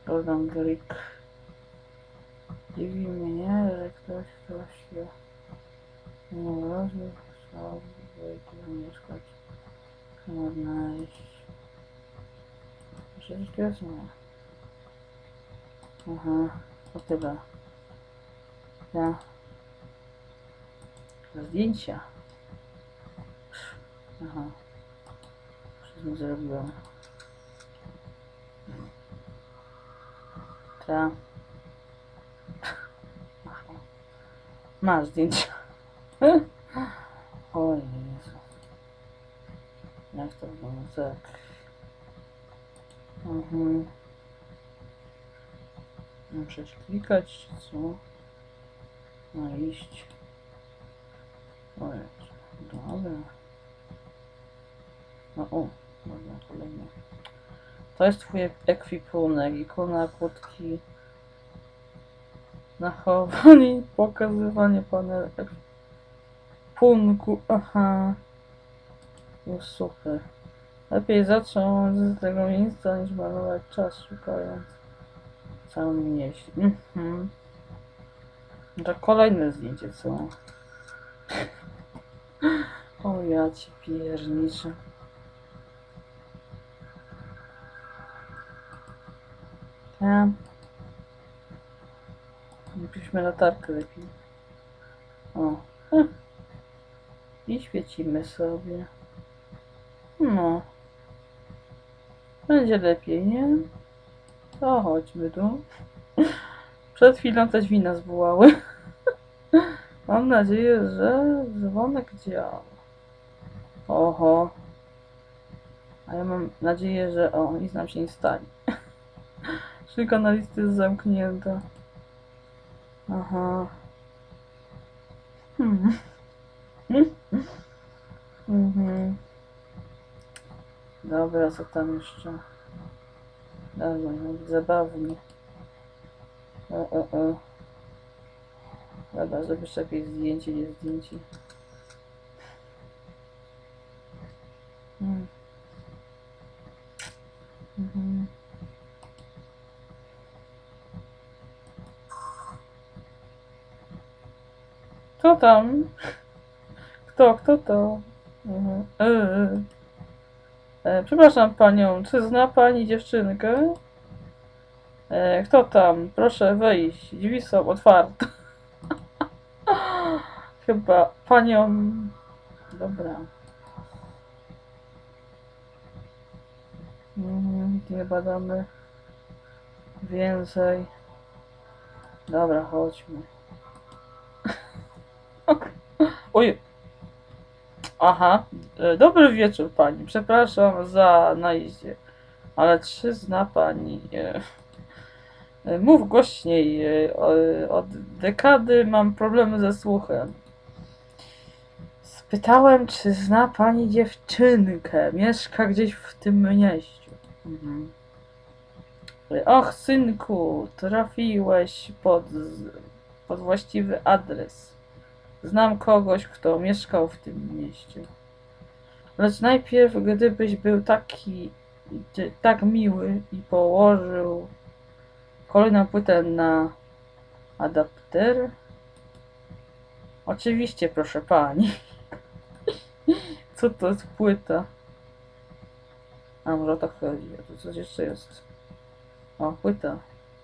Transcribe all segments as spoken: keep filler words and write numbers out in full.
Golden Greek. Dziwi mnie, że ktoś, ktoś się nie rozumie, chciałby tu mieszkać. Chcę odnaleźć. Przecież to jest moja. Aha, to tyle. Ja. Zdjęcia. Aha. Już nie zrobiłem. Ta. Aha. Masz zdjęcia. O Jezu. Jak to wygląda? Tak. Mhm. Muszę klikać, co? No iść. O Jezu. Dobra. No o. Dobra, kolejne. To jest twój ekwipunek. Ikona, kłódki. Nachowanie, pokazywanie panel ekwipunku. Aha. Już super. Lepiej zacząć z tego miejsca niż marnować czas szukając w całym mieście. Mhm. To kolejne zdjęcie, co? O ja ci pierniczę. Tam. Napiszmy latarkę lepiej. O. Hm. I świecimy sobie. No. Będzie lepiej, nie? To chodźmy tu. Przed chwilą te drzwi nas wołały. Mam nadzieję, że dzwonek działa. Oho. A ja mam nadzieję, że o, nic nam się nie stanie. Szynka na listy jest zamknięta. Aha. Hmm. Mhm. Dobra, co tam jeszcze? Dawaj, no, zabawnie. O, o, o. Dobra, zrobisz jakieś zdjęcie, nie zdjęcie. Hmm. Mhm. Kto tam? Kto, kto to? Mhm. E, e. E, przepraszam panią, czy zna pani dziewczynkę? E, kto tam? Proszę wejść. Drzwi są otwarte. Chyba panią... Dobra. Mhm, nie badamy więcej. Dobra, chodźmy. Oj. Aha. E, dobry wieczór pani. Przepraszam za najeździe. Ale czy zna pani... E, e, mów głośniej. E, od dekady mam problemy ze słuchem. Spytałem, czy zna pani dziewczynkę. Mieszka gdzieś w tym mieście. Mhm. Och, synku, trafiłeś pod, pod właściwy adres. Znam kogoś, kto mieszkał w tym mieście. Lecz najpierw, gdybyś był taki, tak miły i położył kolejną płytę na adapter. Oczywiście, proszę pani. Co to jest płyta? A może o to chodzi? A tu coś jeszcze jest. O, płyta.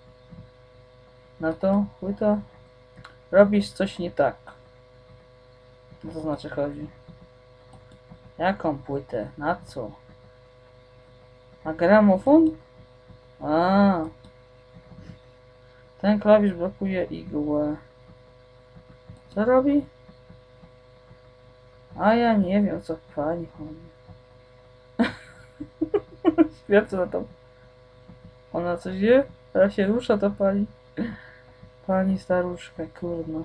Na to płyta. Robisz coś nie tak. Co to znaczy chodzi? Jaką płytę? Na co? Na gramofon? A. Ten klawisz blokuje igłę. Co robi? A ja nie wiem, co pani chodzi. Świecę na to. Ona coś wie? Teraz się rusza, to pani. Pani staruszka, kurno.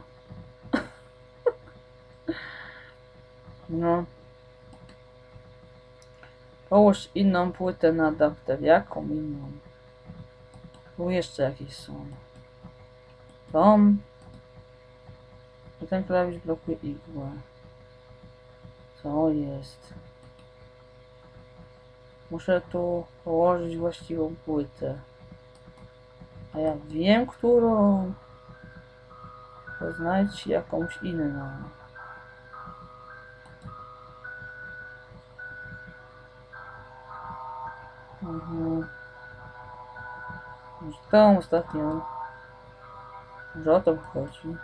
No. Połóż inną płytę na adapter. Jaką inną? Tu jeszcze jakieś są. Tom. Ten klawisz blokuje igłę. Co jest? Muszę tu położyć właściwą płytę. A ja wiem, którą. To znajdź jakąś inną. Mhm. Może tą ostatnią. Może o to chodzi.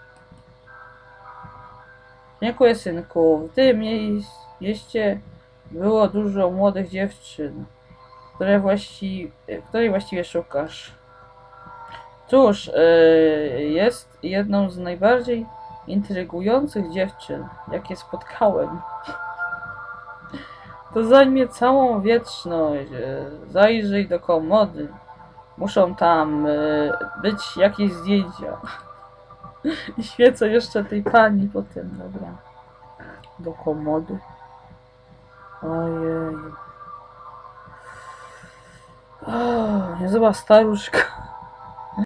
Dziękuję, synku. W tym mieście było dużo młodych dziewczyn, które właści... której właściwie szukasz. Cóż, yy, jest jedną z najbardziej intrygujących dziewczyn, jakie spotkałem. To zajmie całą wieczność. Yy, zajrzyj do komody. Muszą tam yy, być jakieś zdjęcia. I świecę jeszcze tej pani potem, dobra. Do komody. Ojej. O, niezła staruszka.